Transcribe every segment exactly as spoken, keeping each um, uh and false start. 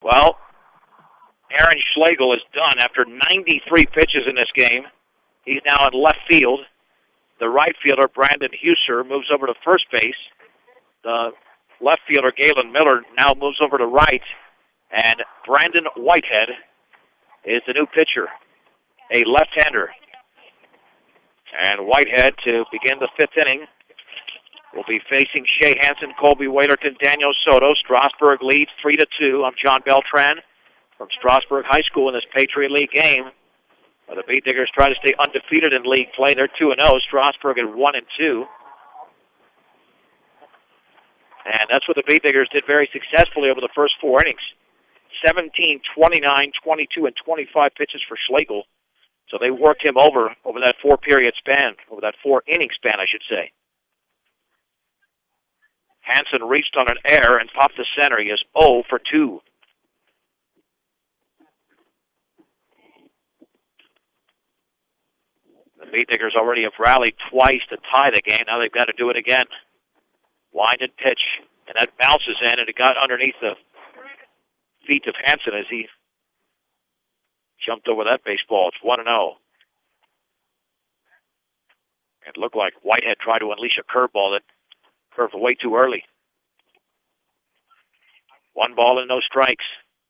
Well, Aaron Schlegel is done after ninety-three pitches in this game. He's now in left field. The right fielder, Brandon Huser, moves over to first base. The left fielder, Galen Miller, now moves over to right. And Brandon Whitehead is the new pitcher, a left-hander. And Whitehead, to begin the fifth inning, will be facing Shea Hansen, Colby Waylerton, Daniel Soto. Strasburg leads three to two. I'm John Beltran from Strasburg High School in this Patriot League game. Well, the Beat Diggers try to stay undefeated in league play. They're two and oh. Strasburg at one and two. And that's what the Beat Diggers did very successfully over the first four innings. seventeen, twenty-nine, twenty-two, and twenty-five pitches for Schlegel. So they worked him over over that four-period span, over that four-inning span, I should say. Hansen reached on an error and popped to center. He is oh for two. The Beat Diggers already have rallied twice to tie the game. Now they've got to do it again. Wind and pitch, and that bounces in, and it got underneath the feet of Hansen as he jumped over that baseball. It's one and oh. It looked like Whitehead tried to unleash a curveball that curved way too early. One ball and no strikes.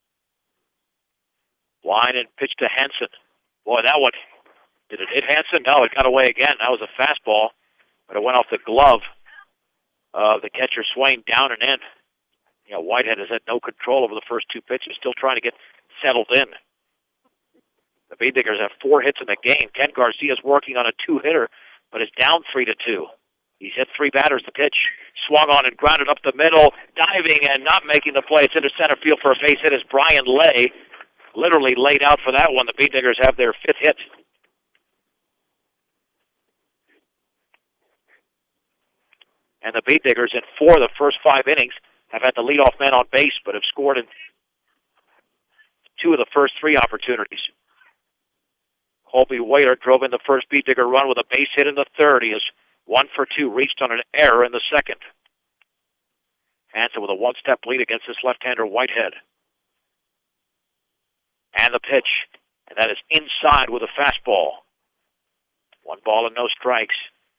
Line and pitch to Hansen. Boy, that one, did it hit Hansen? No, it got away again. That was a fastball, but it went off the glove of the catcher Swain, down and in. You know, Whitehead has had no control over the first two pitches, still trying to get settled in. The Beat Diggers have four hits in the game. Ken Garcia's working on a two-hitter, but is down three to two. He's hit three batters. The pitch swung on and grounded up the middle, diving and not making the play. It's into center field for a base hit as Brian Lay literally laid out for that one. The Beat Diggers have their fifth hit. And the Beat Diggers in four of the first five innings have had the leadoff man on base, but have scored in two of the first three opportunities. Colby Waiter drove in the first Beat Digger run with a base hit in the third. He is one for two, reached on an error in the second. Hansen with a one-step lead against this left-hander Whitehead. And the pitch, and that is inside with a fastball. One ball and no strikes.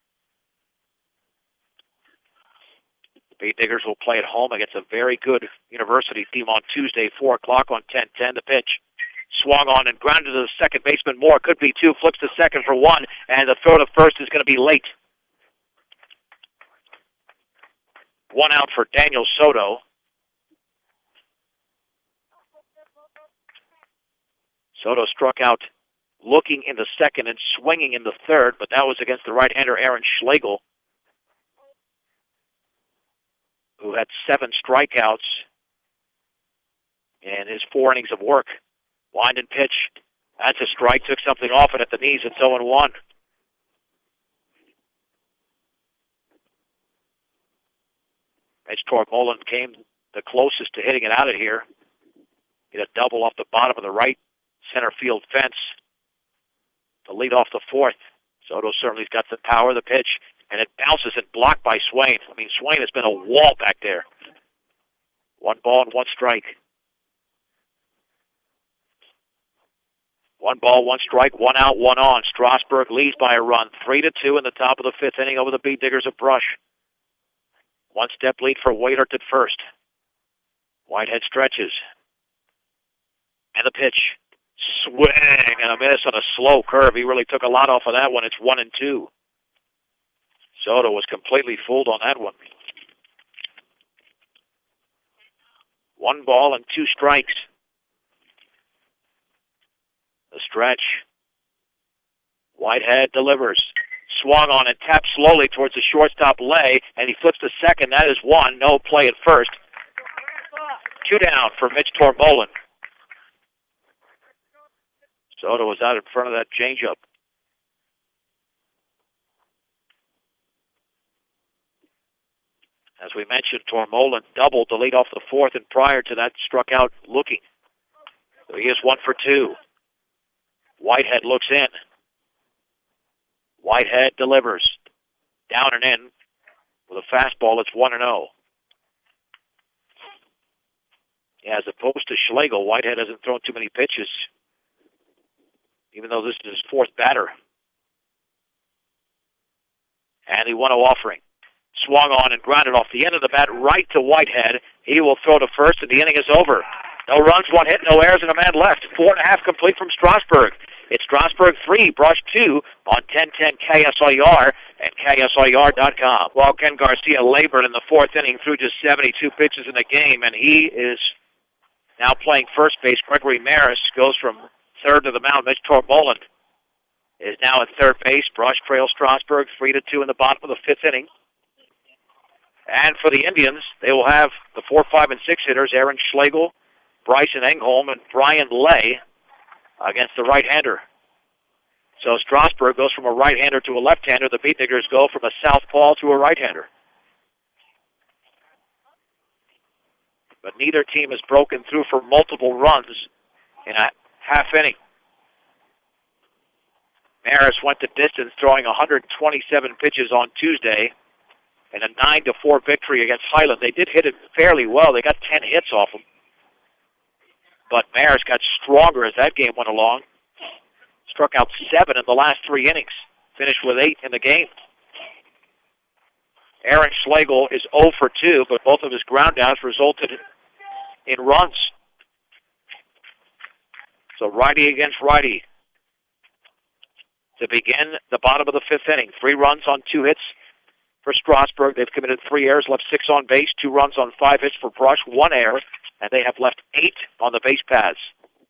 Beat Diggers will play at home against a very good University team on Tuesday, four o'clock on ten ten. The pitch swung on and grounded to the second baseman. Moore could be two, flips to second for one, and the throw to first is going to be late. One out for Daniel Soto. Soto struck out looking in the second and swinging in the third, but that was against the right-hander Aaron Schlegel, who had seven strikeouts in his four innings of work. Wind and pitch. That's a strike. Took something off it at the knees. It's oh and one. Mitch Tormolen came the closest to hitting it out of here. Hit a double off the bottom of the right center field fence to lead off the fourth. Soto certainly's got the power of the pitch, and it bounces and blocked by Swain. I mean, Swain has been a wall back there. One ball and one strike. One ball, one strike, one out, one on. Strasburg leads by a run, three to two in the top of the fifth inning over the Beat Diggers of Brush. One step lead for Waitert at first. Whitehead stretches. And the pitch. Swing and a miss on a slow curve. He really took a lot off of that one. It's one and two. Soto was completely fooled on that one. One ball and two strikes. The stretch. Whitehead delivers. Swung on and tapped slowly towards the shortstop Lay, and he flips to second. That is one. No play at first. Two down for Mitch Tormolen. Soto was out in front of that changeup. As we mentioned, Tormolen doubled to lead off the fourth, and prior to that struck out looking. So he is one for two. Whitehead looks in. Whitehead delivers. Down and in. With a fastball, it's one and oh. Yeah, as opposed to Schlegel, Whitehead hasn't thrown too many pitches, even though this is his fourth batter. And he won a offering. Swung on and grounded off the end of the bat right to Whitehead. He will throw to first, and the inning is over. No runs, one hit, no errors, and a man left. Four and a half complete from Strasburg. It's Strasburg three, Brush two on ten ten K S L R and K S L R dot com. Well, Ken Garcia labored in the fourth inning through just seventy-two pitches in the game, and he is now playing first base. Gregory Maris goes from third to the mound. Mitch Torboland is now at third base. Brush trails Strasburg three to two in the bottom of the fifth inning. And for the Indians, they will have the four, five, and six hitters, Aaron Schlegel, Bryson Engholm, and Brian Lay against the right-hander. So Strasburg goes from a right-hander to a left-hander. The Beatniggers go from a southpaw to a right-hander. But neither team has broken through for multiple runs in a half inning. Maris went to distance, throwing one hundred twenty-seven pitches on Tuesday in a nine to four victory against Highland. They did hit it fairly well. They got ten hits off him. But Maris got stronger as that game went along. Struck out seven in the last three innings. Finished with eight in the game. Aaron Schlegel is zero for two, but both of his ground outs resulted in runs. So righty against righty to begin the bottom of the fifth inning. Three runs on two hits for Strasburg. They've committed three errors, left six on base, two runs on five hits for Brush, one error, and they have left eight on the base paths.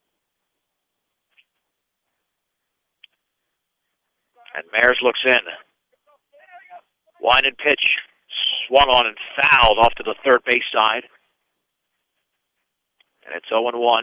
And Maris looks in. Line and pitch. Swung on and fouled off to the third base side. And it's oh and one.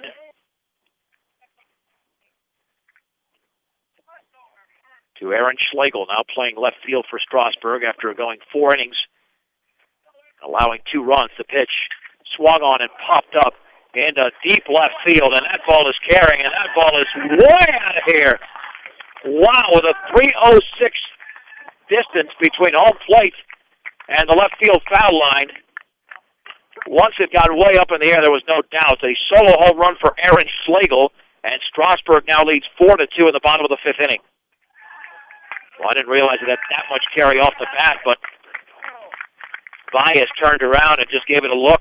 To Aaron Schlegel, now playing left field for Strasburg after going four innings, allowing two runs. The pitch swung on and popped up into deep left field, and that ball is carrying, and that ball is way out of here. Wow, with a three oh six distance between home plate and the left field foul line. Once it got way up in the air, there was no doubt. A solo home run for Aaron Schlegel, and Strasburg now leads four to two in the bottom of the fifth inning. Well, I didn't realize it had that much carry off the bat, but Baez turned around and just gave it a look.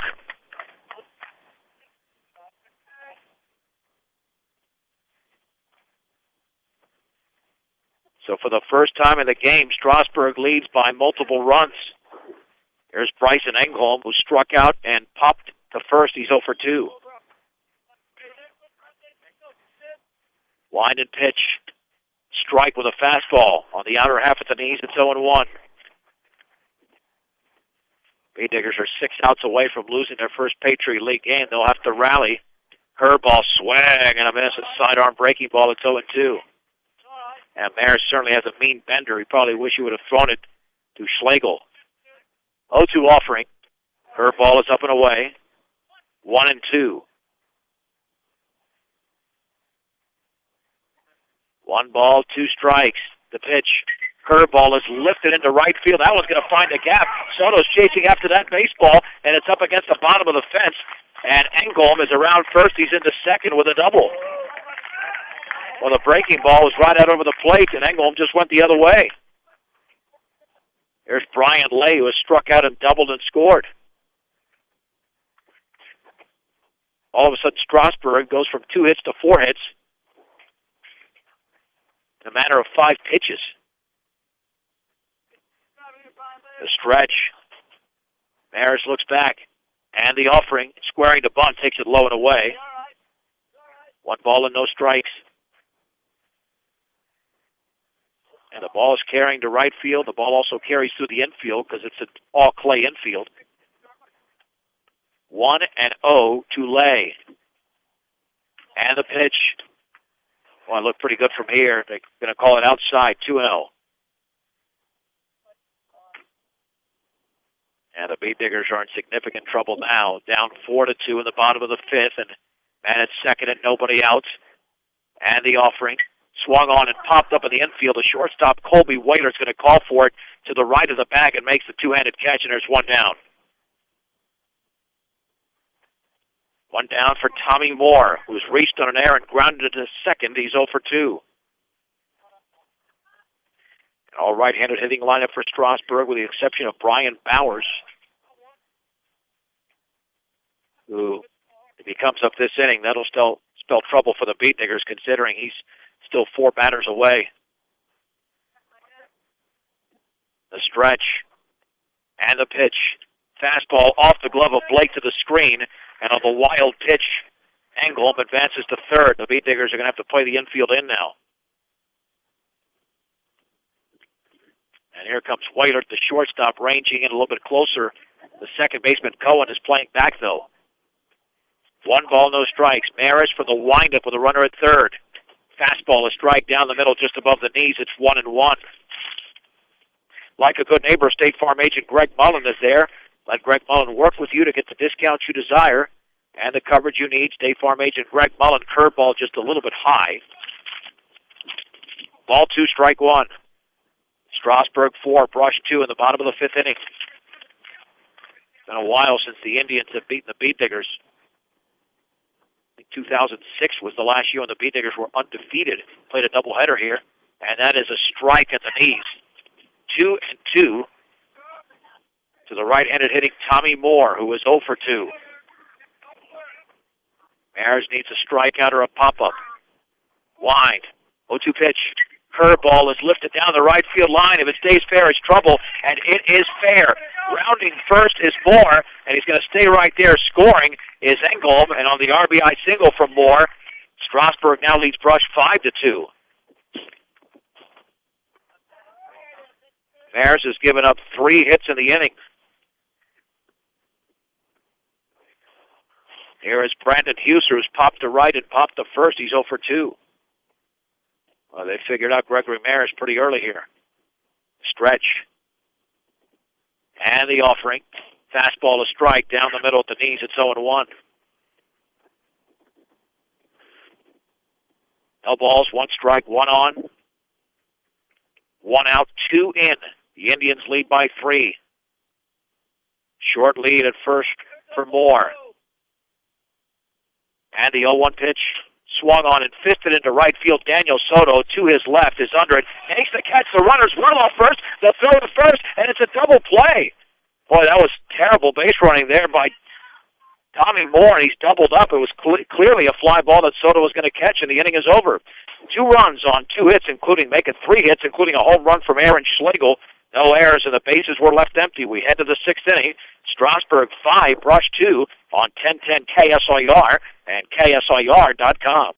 So for the first time in the game, Strasburg leads by multiple runs. Here's Bryson Engholm, who struck out and popped to first. He's oh for two. Line and pitch. Strike with a fastball on the outer half of the knees. It's oh and one. Beatniggers are six outs away from losing their first Patriot League game. They'll have to rally. Curveball, swing, and a miss. A sidearm breaking ball. It's oh and two. And Maris certainly has a mean bender. He probably wish he would have thrown it to Schlegel. oh two offering. Curveball is up and away. one and two. One ball, two strikes. The pitch. Curveball is lifted into right field. That one's going to find a gap. Soto's chasing after that baseball, and it's up against the bottom of the fence. And Engholm is around first. He's into second with a double. Well, the breaking ball was right out over the plate, and Engholm just went the other way. There's Brian Lay, who has struck out and doubled and scored. All of a sudden, Strasburg goes from two hits to four hits in a matter of five pitches. The stretch. Maris looks back, and the offering, squaring to bunt, takes it low and away. One ball and no strikes. And the ball is carrying to right field. The ball also carries through the infield because it's an all-clay infield. one and oh to Lay. And the pitch. Well, it looked pretty good from here. They're going to call it outside, two and oh. And the Beatniggers are in significant trouble now. Down four to two in the bottom of the fifth. And man at second and nobody out. And the offering. Swung on and popped up in the infield. The shortstop, Colby Waiter, is going to call for it to the right of the bag and makes the two-handed catch, and there's one down. One down for Tommy Moore, who's reached on an error and grounded into second. He's oh for two. An all right-handed hitting lineup for Strasburg with the exception of Brian Bowers, who, if he comes up this inning, that'll still spell trouble for the Beat Diggers, considering he's still four batters away. The stretch and the pitch. Fastball off the glove of Blake to the screen, and on the wild pitch, Engholm advances to third. The Beat Diggers are going to have to play the infield in now. And here comes White at the shortstop, ranging in a little bit closer. The second baseman, Cohen, is playing back, though. One ball, no strikes. Maris for the windup with a runner at third. Fastball, a strike down the middle just above the knees. It's one and one. Like a good neighbor, State Farm agent Greg Mullen is there. Let Greg Mullen work with you to get the discounts you desire and the coverage you need. State Farm agent Greg Mullen, curveball just a little bit high. Ball two, strike one. Strasburg four, Brush two in the bottom of the fifth inning. It's been a while since the Indians have beaten the Beat Diggers. I think two thousand six was the last year when the Beat Diggers were undefeated. Played a doubleheader here, and that is a strike at the knees. Two and two to the right-handed hitting Tommy Moore, who is oh for two. Maris needs a strikeout or a pop-up. Wind. oh two pitch. Curveball is lifted down the right field line. If it stays fair, it's trouble, and it is fair. Rounding first is Moore, and he's going to stay right there. Scoring is Engholm, and on the R B I single from Moore, Strasburg now leads Brush five to two. Maris has given up three hits in the inning. Here is Brandon Huser, who's popped to right and popped to first. He's oh for two. Well, they figured out Gregory Maris pretty early here. Stretch. And the offering. Fastball a strike down the middle at the knees. It's oh and one. No balls, one strike, one on. One out, two in. The Indians lead by three. Short lead at first for Moore. And the oh one pitch. Swung on and fisted into right field. Daniel Soto to his left is under it. Makes the catch. The runner's well off first. They'll throw to first, and it's a double play. Boy, that was terrible base running there by Tommy Moore, and he's doubled up. It was cl- clearly a fly ball that Soto was going to catch, and the inning is over. Two runs on two hits, including making three hits, including a home run from Aaron Schlegel. No errors, and the bases were left empty. We head to the sixth inning. Strasburg five, Brush two on ten ten K S I R and K S I R dot com.